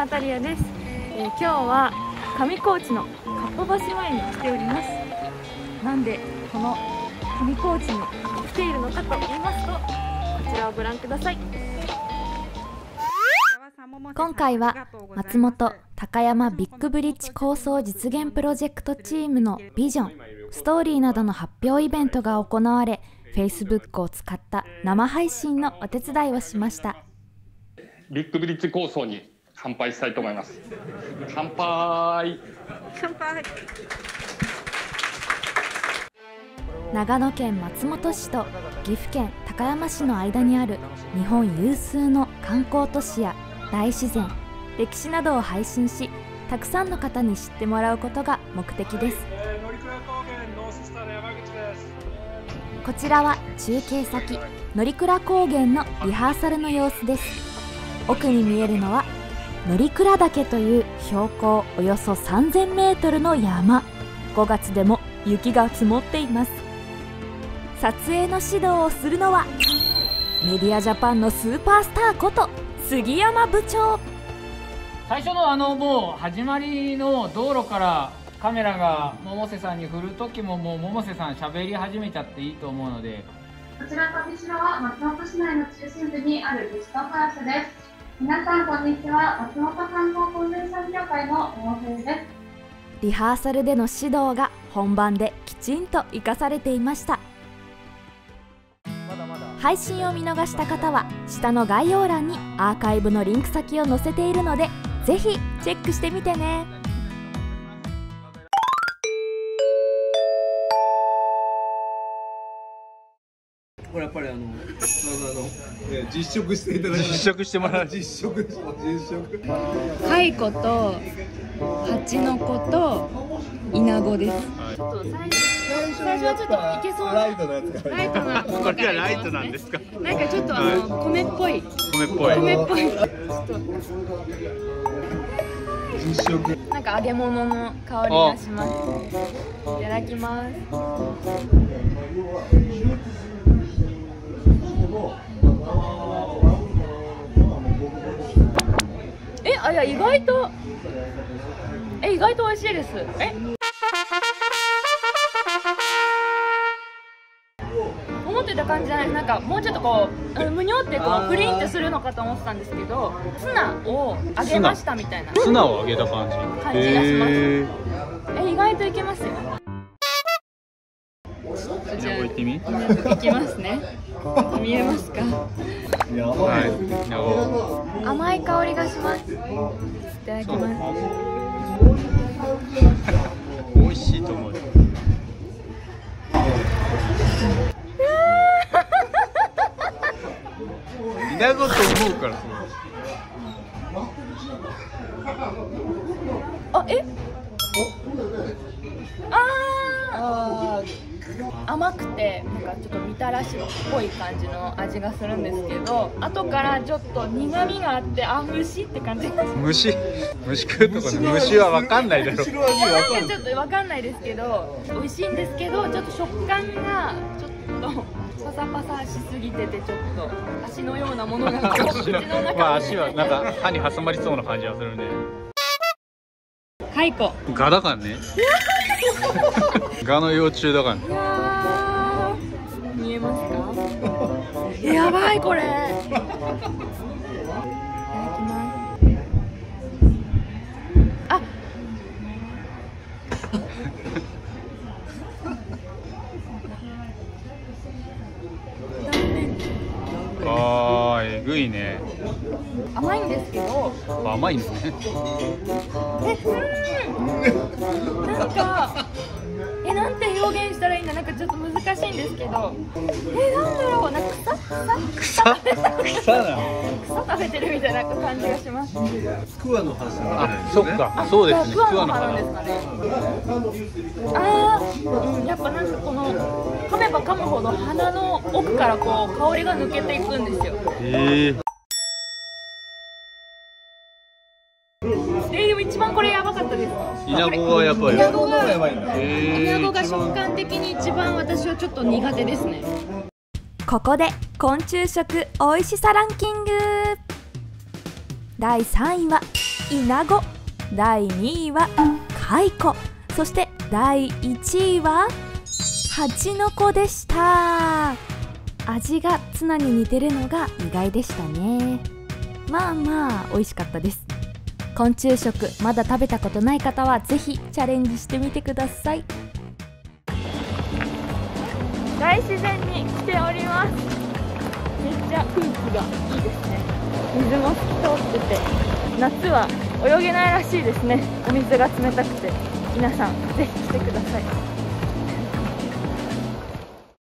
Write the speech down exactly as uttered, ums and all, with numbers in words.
ナタリアです。えー、今日は上高地のかっぱ橋前に来ております。なんでこの上高地に来ているのかと言いますと、こちらをご覧ください。今回は松本高山ビッグブリッジ構想実現プロジェクトチームのビジョン、ストーリーなどの発表イベントが行われ、Facebook を使った生配信のお手伝いをしました。 ビッグブリッジ構想に乾杯したいと思います。乾杯。 乾杯。長野県松本市と岐阜県高山市の間にある日本有数の観光都市や大自然、歴史などを配信し、たくさんの方に知ってもらうことが目的です。こちらは中継先乗鞍高原のリハーサルの様子です。奥に見えるのは乗鞍岳という標高およそさんぜんメートルの山。ごがつでも雪が積もっています。撮影の指導をするのはメディアジャパンのスーパースターこと杉山部長。 最初のあのもう始まりの道路からカメラが百瀬さんに振る時ももう百瀬さん喋り始めちゃっていいと思うので。 こちら上白は松本市内の中心部にあるビジトハウスです。皆さんこんにちは。松本観光コンベンション協会の百瀬です。 リハーサルでの指導が本番できちんと生かされていました。配信を見逃した方は下の概要欄にアーカイブのリンク先を載せているので、ぜひチェックしてみてね。 これやっぱりあの、あの、ね、実食していただいて、 実食してもらう。 実食、実食。 蚕と蜂の子とイナゴです。ちょっと最初最初はちょっといけそうなライトなやつが。 ライトな。 これはライトなんですか。 なんかちょっとあの米っぽい。 米っぽい。 米っぽい。 実食。 なんか揚げ物の香りがします。いただきます。え、あ、いや意外とえ意外と美味しいです。え、思ってた感じじゃない。なんかもうちょっとこうむにょってこうプリンってするのかと思ってたんですけど、ツナを揚げましたみたいなツナを揚げた感じ感じがします。え、意外といけますよ。 じゃあ行ってみ。 いきますね。見えますか。 はい、 甘い香りがします。いただきます。 美味しいと思う。イナゴと思うからそう。 あ、え？あー。甘くてなんかちょっとみたらしっぽい感じの味がするんですけど、後からちょっと苦味があって、あ、虫って感じがします。 虫虫食うとこで虫は分かんないだろ。 虫の味わかる。 ちょっと分かんないですけど美味しいんですけど、ちょっと食感がちょっとパサパサしすぎてて、ちょっと足のようなものが口の中に。 まあ足はなんか歯に挟まりそうな感じがするんで。 蚕。 ガだからね。ガの幼虫だからね。 いやー、見えますか。やばいこれ。いただきます。あ。 あー、えぐいね。 甘いんですけど。 甘いんですね。 え、なんか、え、なんて表現したらいいんだ。なんかちょっと難しいんですけど。え、なんだろう、なんか草、草、草、 草なの。 草食べてるみたいな感じがします。 クワの花じゃないあ、 ですね。 そっか、そうですね。 クワのクワの花花ですかね。あー、うん、やっぱなんかこの噛めば噛むほど鼻の奥からこう香りが抜けていくんですよ。 へえ。 えー、でも一番これやばかったです。 イナゴがやっぱり。 イナゴがやばいんだ。 イナゴが食感的に一番私はちょっと苦手ですね。ここで昆虫食おいしさランキングだいさんいはイナゴ、だいにいはカイコ、そしてだいいちいはハチノコでした。味がツナに似てるのが意外でしたね。まあまあ美味しかったです。昆虫食まだ食べたことない方はぜひチャレンジしてみてください。大自然に来ております。めっちゃ空気がいいですね。水も透き通ってて、夏は泳げないらしいですね。お水が冷たくて、皆さんぜひ来てください。